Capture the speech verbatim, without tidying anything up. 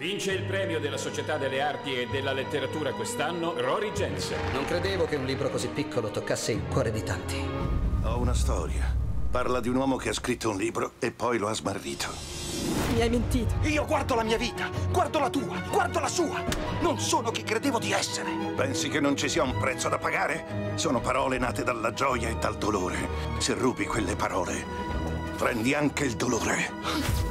Vince il premio della Società delle Arti e della Letteratura quest'anno Rory Jensen. Non credevo che un libro così piccolo toccasse il cuore di tanti. Ho una storia. Parla di un uomo che ha scritto un libro e poi lo ha smarrito. Mi hai mentito. Io guardo la mia vita, guardo la tua, guardo la sua. Non sono chi credevo di essere. Pensi che non ci sia un prezzo da pagare? Sono parole nate dalla gioia e dal dolore. Se rubi quelle parole, prendi anche il dolore.